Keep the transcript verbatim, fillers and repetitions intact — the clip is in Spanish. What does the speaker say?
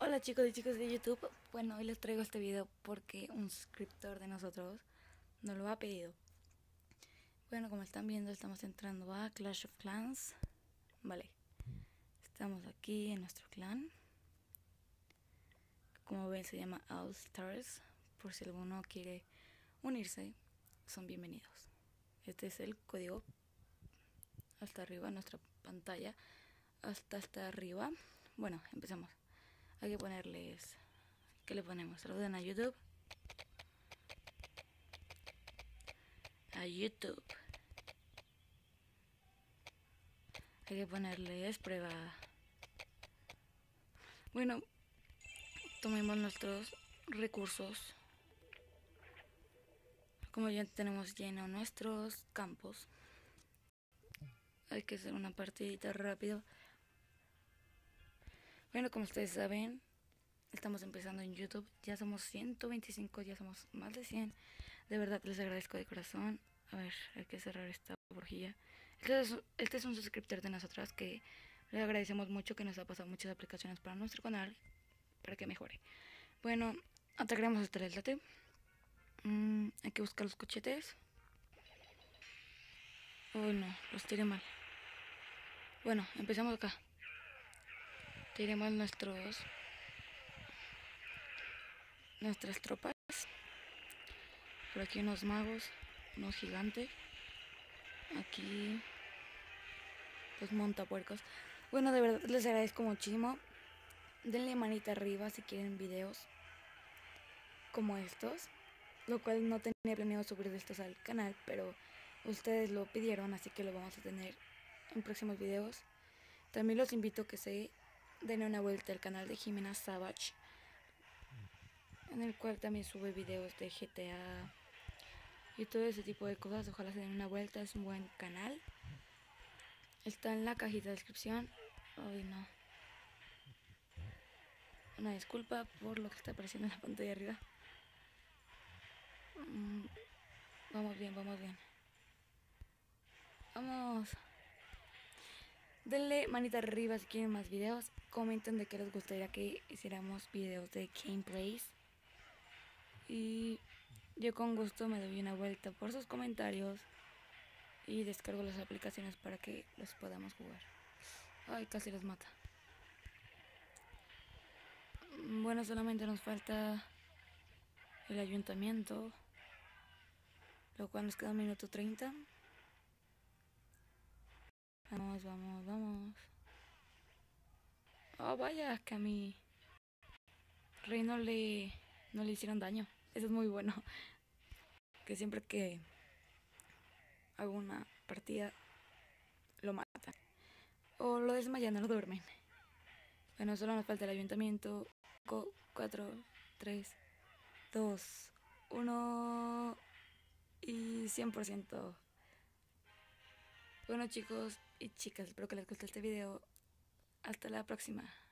Hola chicos y chicas de YouTube. Bueno, hoy les traigo este video porque un suscriptor de nosotros nos lo ha pedido. Bueno, como están viendo, estamos entrando a Clash of Clans. Vale, estamos aquí en nuestro clan. Como ven, se llama All Stars. Por si alguno quiere unirse, son bienvenidos. Este es el código. Hasta arriba en nuestra pantalla. Hasta hasta arriba. Bueno, empezamos. Hay que ponerles... ¿Qué le ponemos? Saluden a YouTube. A YouTube. Hay que ponerles prueba. Bueno, tomemos nuestros recursos. Como ya tenemos lleno nuestros campos, hay que hacer una partidita rápido. Bueno, como ustedes saben, estamos empezando en YouTube. Ya somos ciento veinticinco, ya somos más de cien. De verdad les agradezco de corazón. A ver, hay que cerrar esta burjilla. Este es, este es un suscriptor de nosotras que le agradecemos mucho, que nos ha pasado muchas aplicaciones para nuestro canal para que mejore. Bueno, atacaremos hasta el late. Mm, hay que buscar los cochetes. Uy, no, los tiré mal. Bueno, empezamos acá. Tiremos nuestros nuestras tropas. Por aquí unos magos, unos gigantes. Aquí los montapuercos. Bueno, de verdad les agradezco muchísimo. Denle manita arriba si quieren videos como estos, lo cual no tenía planeado subir de estos al canal, pero ustedes lo pidieron, así que lo vamos a tener en próximos videos. También los invito a que se den una vuelta al canal de Jimena Savage, en el cual también sube videos de G T A y todo ese tipo de cosas. Ojalá se den una vuelta, es un buen canal. Está en la cajita de descripción. Ay, no. Una disculpa por lo que está apareciendo en la pantalla de arriba. Mm, vamos bien, vamos bien. Vamos. Denle manita arriba si quieren más videos. Comenten de qué les gustaría que hiciéramos videos de gameplays. Y yo con gusto me doy una vuelta por sus comentarios y descargo las aplicaciones para que los podamos jugar. Ay, casi los mata. Bueno, solamente nos falta el ayuntamiento, lo cual nos queda un minuto treinta. Vamos, vamos, vamos. Oh, vaya, que a mi rey no le, no le hicieron daño. Eso es muy bueno. Que siempre que hago una partida lo matan. O lo desmayan, no lo duermen. Bueno, solo nos falta el ayuntamiento. cuatro, tres, dos, uno y cien por ciento. Bueno chicos y chicas, espero que les guste este video. Hasta la próxima.